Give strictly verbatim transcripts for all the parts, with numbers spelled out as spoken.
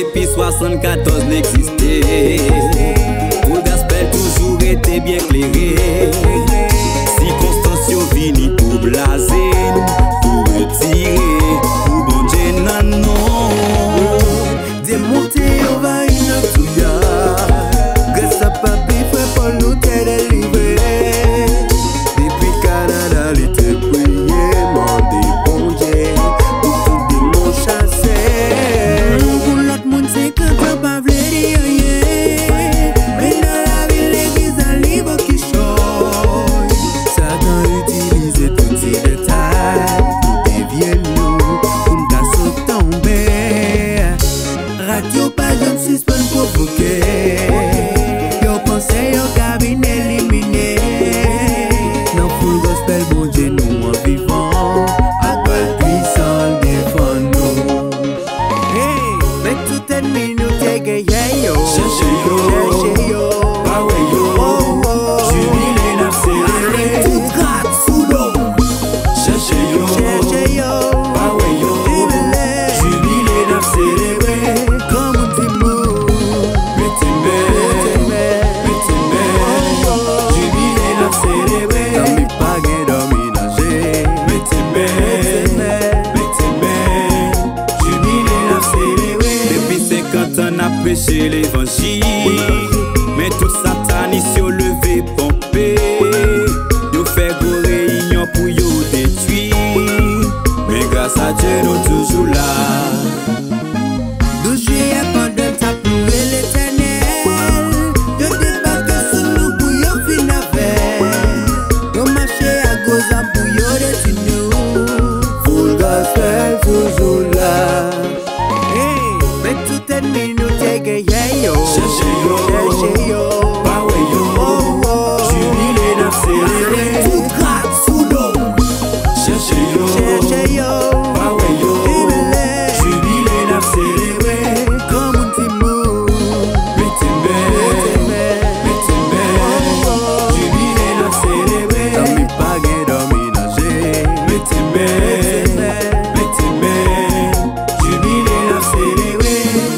depuis soixante-quatorze n'existait. Pour le gospel toujours été bien clairé. Circonstances yo vini pour blaser nous, pour retirer, pour bon Dieu non non. Démonter on va une touya. Grâce à papi frère Paul nous t'a délivré. Depuis Canada il te prié, mandé bon Dieu pour tout démon chasser. Pour l'autre monde c'est que t'as pas vle dire rien. Mais dans la ville l'église un livre qui choque. Satan utilise tous ces détails pour dévier nous, pour nous casser tomber. Radio pas j'aime suspend provoquer. Yo pensez yo cabine éliminé. Non full gospel bon Dieu nous en vivant. À quel puissant défend nous. Hey, mais tout ennemi nous take yo. Cherchez yo, Cherchez yo. bah ouais yo. Jubilé n'a célébré. Tout gratte sous l'eau. Cherchez yo, Cherchez yo. bah ouais yo. Jubilé n'a célébré. Comme un petit mot. Mettez belle, mettez belle. Jubilé n'a célébré. Dans mes pagaies dominager. Mettez belle, mettez belle. Jubilé n'a célébré. Depuis cinquante ans n'a prêché l'évangile. Mais tout satanistes yo levé pompé. Yo fait gros réunion pour yo détruire. Mais grâce à Dieu nous toujours là. douze juillet pendant ta ploué l'éternel. Yo débarque sous nous pour yo fin avec. Yo marché à gauche pour yo détruire nous. Full gospel toujours là. Hey, mais tout ennemi nous take yo. Cherchez yo, Cherchez yo. bah ouais yo. Jubilé n'a célébré. Tout gratte sous l'eau. Cherchez yo, Cherchez yo. bah ouais yo. Jubilé n'a célébré. Comme un petit mot. Mettez belle, mettez belle. Jubilé n'a célébré. Dans mes pagaies dominager. Mettez belle, mettez belle. Jubilé n'a célébré.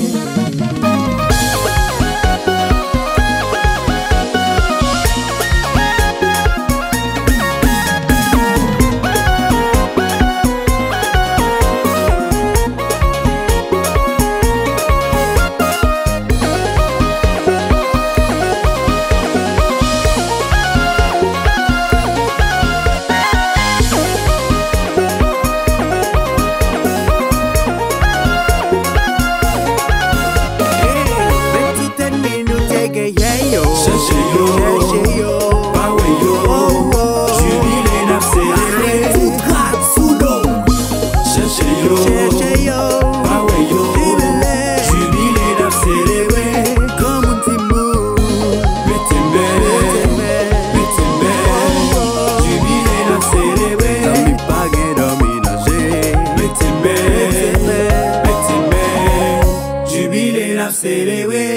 Mais tout ennemi nous take yo. Cherchez yo, Cherchez yo. bah ouais yo. Jubilé n'a célébré. Tout gratte sous l'eau. Cherchez yo, Cherchez yo. bah ouais yo. Jubilé n'a célébré. Comme un petit mot. Mettez belle, mettez belle. Jubilé n'a célébré. Dans mes pagaies dominager. Mettez belle, mettez belle. Jubilé n'a célébré.